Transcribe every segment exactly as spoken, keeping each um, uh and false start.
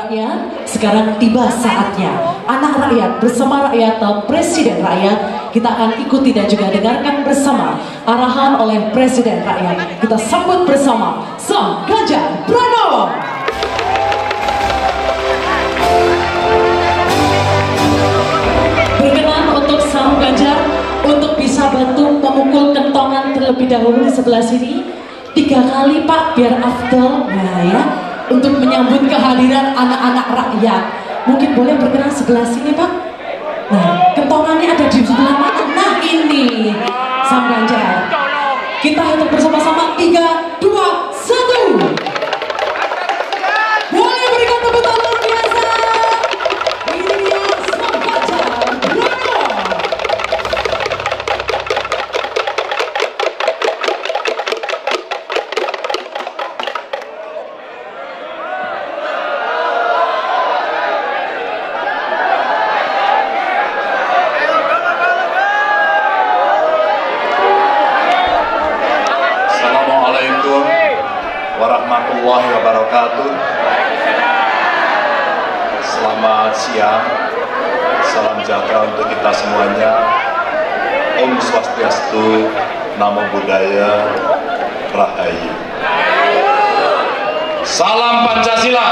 rakyat, sekarang tiba saatnya anak rakyat bersama rakyat dan presiden rakyat. Kita akan ikuti dan juga dengarkan bersama arahan oleh presiden rakyat. Kita sambut bersama Sang Ganjar Pranowo. Berkenan untuk Sang Ganjar untuk bisa bantu memukul kentongan terlebih dahulu di sebelah sini. Tiga kali Pak, biar afdol. Nah ya, untuk menyambut kehadiran anak-anak rakyat. Mungkin boleh berkenan sebelah sini Pak. Nah, kentongannya ada di sebelah mana? Nah ini, Sang Ganjar. Kita hitung bersama-sama, tiga, dua, satu. Boleh berikan tepuk tangan luar biasa. Ini dia Sang Ganjar Pranowo. Warahmatullahi wabarakatuh. Selamat siang. Salam sejahtera untuk kita semuanya. Om Swastiastu, Namo Buddhaya, Rahayu. Salam Pancasila.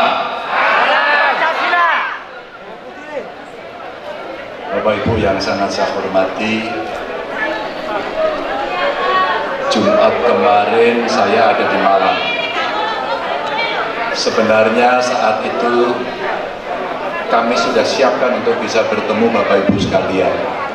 Bapak Ibu yang sangat saya hormati, Jumat kemarin saya ada di Malang. Sebenarnya saat itu kami sudah siapkan untuk bisa bertemu Bapak Ibu sekalian.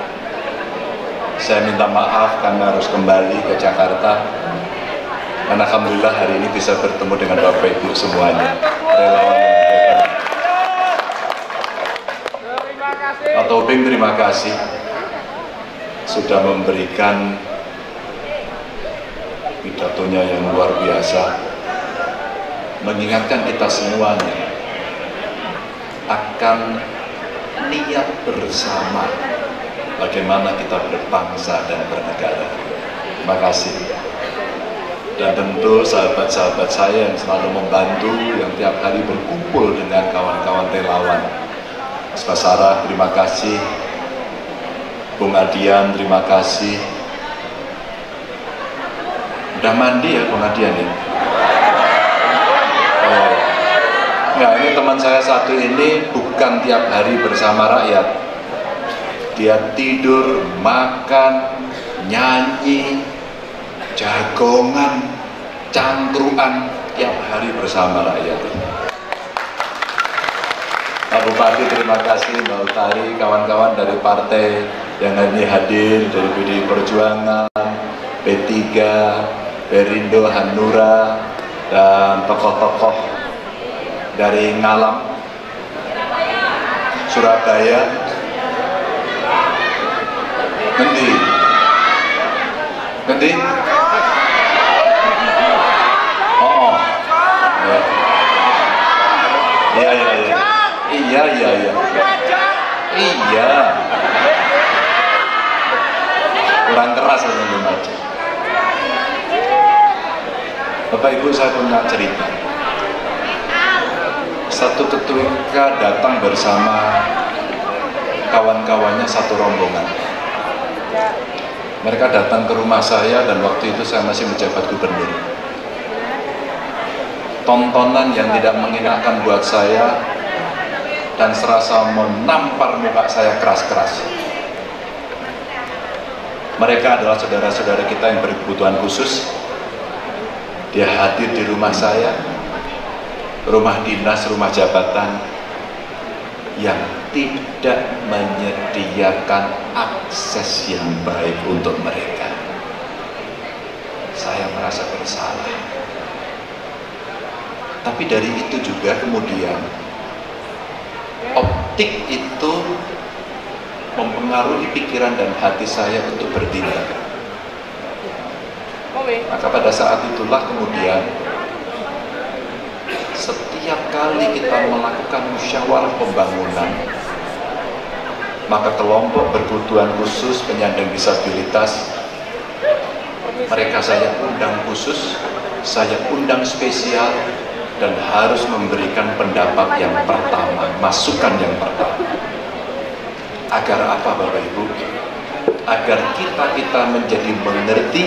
Saya minta maaf karena harus kembali ke Jakarta. Dan alhamdulillah hari ini bisa bertemu dengan Bapak Ibu semuanya. Relawan yang hebat. Pak Tobing, terima kasih sudah memberikan pidatonya yang luar biasa, mengingatkan kita semuanya akan niat bersama bagaimana kita berbangsa dan bernegara. Terima kasih. Dan tentu sahabat-sahabat saya yang selalu membantu, yang tiap hari berkumpul dengan kawan-kawan relawan. Mas Basarah, terima kasih. Bung Adian, terima kasih. Udah mandi ya Bung Adian ya? Nah, ini teman saya satu ini bukan tiap hari bersama rakyat. Dia tidur, makan, nyanyi, jagongan, cangkruan tiap hari bersama rakyat. Pak Bupati, terima kasih. Mbak Utari, kawan-kawan dari partai yang ini hadir, dari P D I Perjuangan, P tiga, Perindo, Hanura, dan tokoh-tokoh dari Ngalam, Surabaya, Ngendi, Ngendi, oh, ya, iya, iya, iya, iya, iya, iya, iya, kurang keras ya belum aja. Bapak Ibu, saya punya cerita. Satu ketika datang bersama kawan-kawannya satu rombongan. Mereka datang ke rumah saya dan waktu itu saya masih menjabat gubernur. Tontonan yang tidak mengenakan buat saya dan serasa menampar muka saya keras-keras. Mereka adalah saudara-saudara kita yang berkebutuhan khusus. Dia hadir di rumah saya, rumah dinas, rumah jabatan yang tidak menyediakan akses yang baik untuk mereka. Saya merasa bersalah. Tapi dari itu juga kemudian optik itu mempengaruhi pikiran dan hati saya untuk bertindak. Maka pada saat itulah kemudian setiap kali kita melakukan musyawarah pembangunan, maka kelompok berkebutuhan khusus, penyandang disabilitas, mereka saya undang khusus, saya undang spesial dan harus memberikan pendapat yang pertama, masukan yang pertama. Agar apa Bapak Ibu? Agar kita-kita menjadi mengerti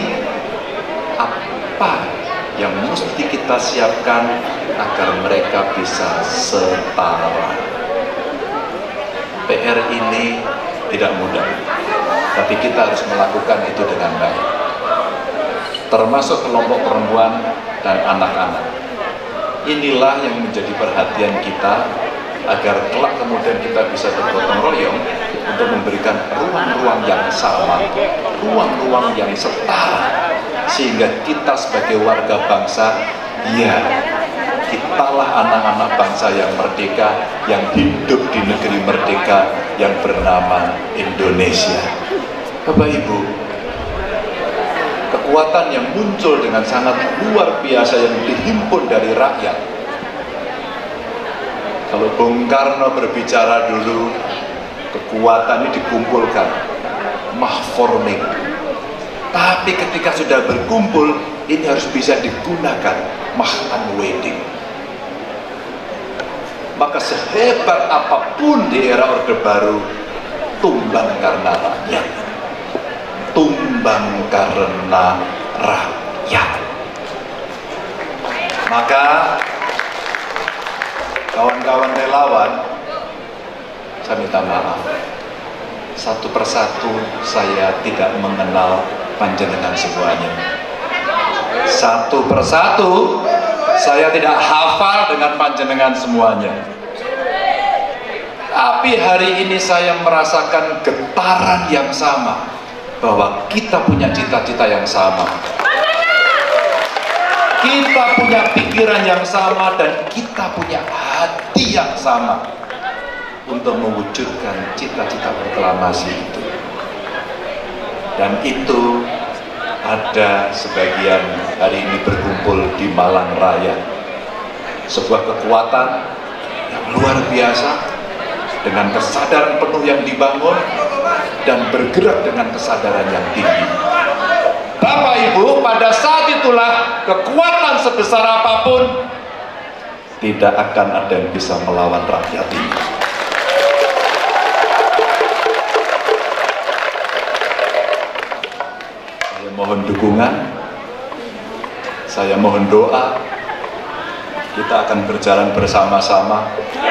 apa yang mesti kita siapkan agar mereka bisa setara. P R ini tidak mudah, tapi kita harus melakukan itu dengan baik. Termasuk kelompok perempuan dan anak-anak. Inilah yang menjadi perhatian kita agar kelak kemudian kita bisa bergotong royong untuk memberikan ruang-ruang yang sama, ruang-ruang yang setara, sehingga kita sebagai warga bangsa, ya, kitalah anak-anak bangsa yang merdeka, yang hidup di negeri merdeka yang bernama Indonesia. Bapak Ibu, kekuatan yang muncul dengan sangat luar biasa yang dihimpun dari rakyat. Kalau Bung Karno berbicara dulu, kekuatan ini dikumpulkan, mahforming. Tapi ketika sudah berkumpul, ini harus bisa digunakan, mahanwedding. Maka sehebat apapun di era Orde Baru, tumbang karena rakyat. Tumbang karena rakyat. Maka kawan-kawan relawan, saya minta maaf, satu persatu saya tidak mengenal panjenengan semuanya. Satu persatu saya tidak hafal dengan panjenengan semuanya. Tapi hari ini saya merasakan getaran yang sama, bahwa kita punya cita-cita yang sama, kita punya pikiran yang sama, dan kita punya hati yang sama untuk mewujudkan cita-cita proklamasi itu. Dan itu ada sebagian hari ini berkumpul di Malang Raya, sebuah kekuatan yang luar biasa dengan kesadaran penuh yang dibangun dan bergerak dengan kesadaran yang tinggi. Bapak Ibu, pada saat itulah kekuatan sebesar apapun tidak akan ada yang bisa melawan rakyat ini. Saya mohon dukungan, saya mohon doa, kita akan berjalan bersama-sama.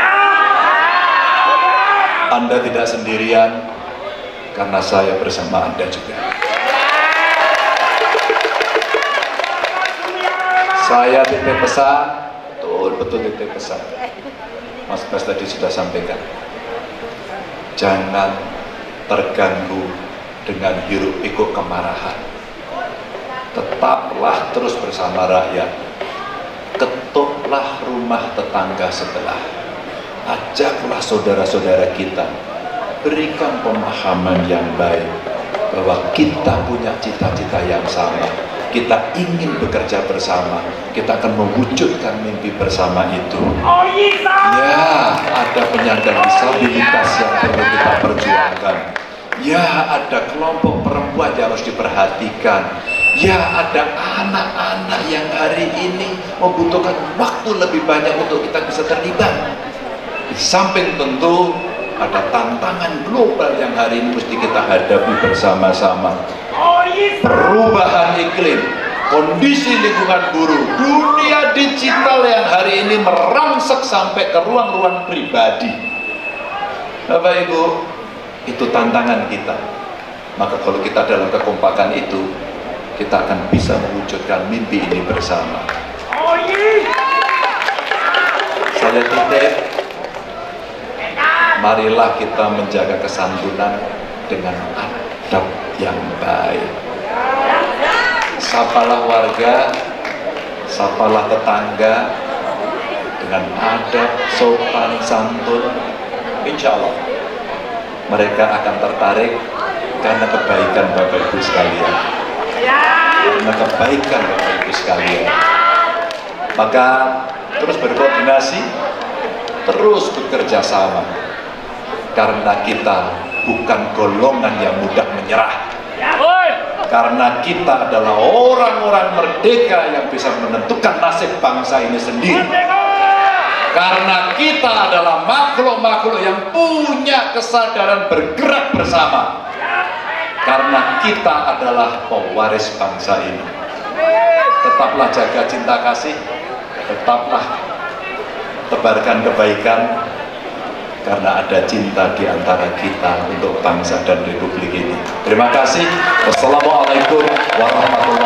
Anda tidak sendirian, karena saya bersama Anda juga. Saya titip pesan, betul-betul titip pesan. Mas Bas tadi sudah sampaikan. Jangan terganggu dengan hiruk pikuk kemarahan. Tetaplah terus bersama rakyat. Ketuklah rumah tetangga sebelah. Ajaklah saudara-saudara kita. Berikan pemahaman yang baik bahwa kita punya cita-cita yang sama. Kita ingin bekerja bersama, kita akan mewujudkan mimpi bersama itu. Ya, ada penyandang disabilitas yang perlu kita perjuangkan. Ya, ada kelompok perempuan yang harus diperhatikan. Ya, ada anak-anak yang hari ini membutuhkan waktu lebih banyak untuk kita bisa terlibat. Di samping tentu ada tantangan global yang hari ini mesti kita hadapi bersama-sama. Perubahan iklim, kondisi lingkungan buruk, dunia digital yang hari ini merangsek sampai ke ruang-ruang pribadi. Bapak Ibu, itu tantangan kita. Maka kalau kita dalam kekompakan itu, kita akan bisa mewujudkan mimpi ini bersama. Saya titip, marilah kita menjaga kesantunan dengan adab yang baik. Sapalah warga, sapalah tetangga dengan adab, sopan, santun. Insya Allah mereka akan tertarik karena kebaikan Bapak Ibu sekalian. Karena kebaikan Bapak Ibu sekalian. Maka terus berkoordinasi, terus bekerja sama. Karena kita bukan golongan yang mudah menyerah. Karena kita adalah orang-orang merdeka yang bisa menentukan nasib bangsa ini sendiri. Karena kita adalah makhluk-makhluk yang punya kesadaran bergerak bersama. Karena kita adalah pewaris bangsa ini. Tetaplah jaga cinta kasih, tetaplah tebarkan kebaikan, karena ada cinta di antara kita untuk bangsa dan republik ini. Terima kasih. Wassalamualaikum warahmatullahi wabarakatuh.